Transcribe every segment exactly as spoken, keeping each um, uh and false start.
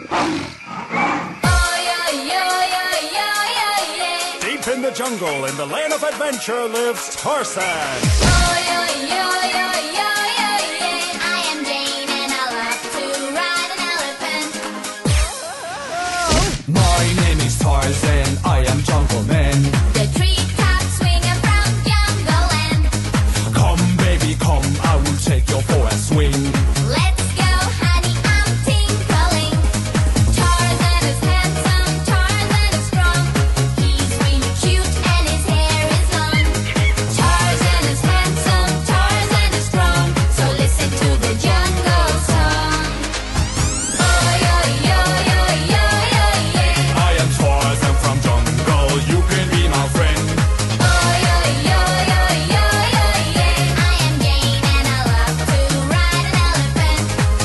Deep in the jungle, in the land of adventure, lives Tarzan. I am Jane and I love to ride an elephant. My name is Tarzan, I am Jungle Man. The treetops swinging from jungle land. Come baby, come, I will take you for a swing. Let's go, honey, I'm tinkling. Tarzan is handsome, Tarzan is strong. He's really cute and his hair is long. Tarzan is handsome, Tarzan is strong. So listen to the jungle song. Oh, yo, yo, yo, yo, yo, yeah. I am Tarzan from jungle, you can be my friend. Oh, yo, yo, yo, yo, yo, yeah. I am Jane and I love to ride an elephant.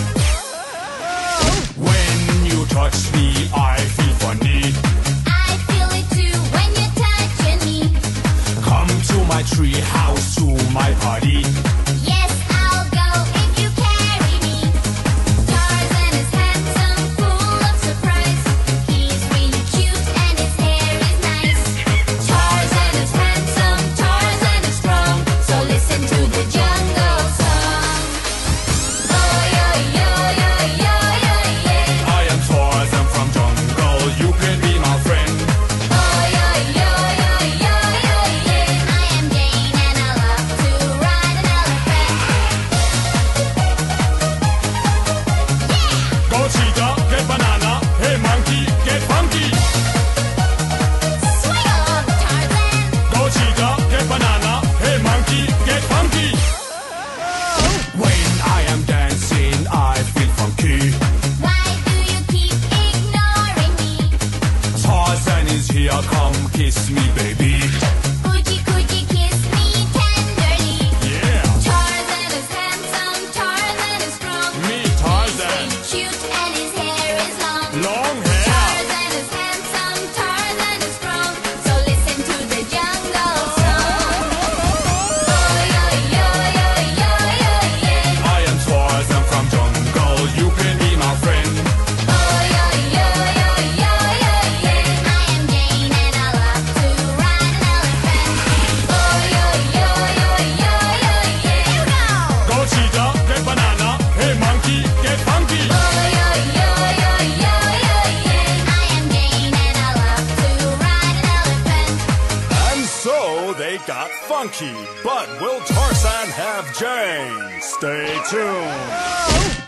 When you touch me, I feel funny. I feel it too when you're touching me. Come to my tree house, to my party. Yes, I'll go if you carry me. Tarzan is handsome, full of surprise. He's really cute and his hair is nice. Tarzan is handsome, Tarzan is strong. So listen to the jungle song. Oh, yo, yo, yo, yo, yo, yeah. I am Tarzan from jungle, you can be my friend. Oh, yo, yo, yo, yo, yo, yeah. I am Jane and I love to ride an elephant. Go cheetah, get banana, hey monkey, get funky. Swing on, Tarzan. Go cheetah, get banana, hey monkey, get funky. When I am dancing, I feel funky. Why do you keep ignoring me? Tarzan is here, come kiss me, baby. Could you, could you kiss me tenderly? Yeah, Tarzan is handsome, Tarzan is strong. me Tarzan, He's cute and his hair is long. long hair. Tarzan is handsome, Tarzan is strong. So listen to the jungle song. Oh, yo, yo, yo, yo, yo, yeah. I am Tarzan from jungle, you can be my friend. Oh, yo, yo, yo, yo, yo, yeah. I am Jane and I love to ride an elephant. Oh, yo, yo, yo, yo, yo, yeah. Here we go. Go cheetah, get banana, hey monkey, get funky. Oh, yo, yo, yo, yo, yo, yeah. I am Jane and I love to ride an elephant. And so they got funky. But will Tarzan have Jane? Stay tuned.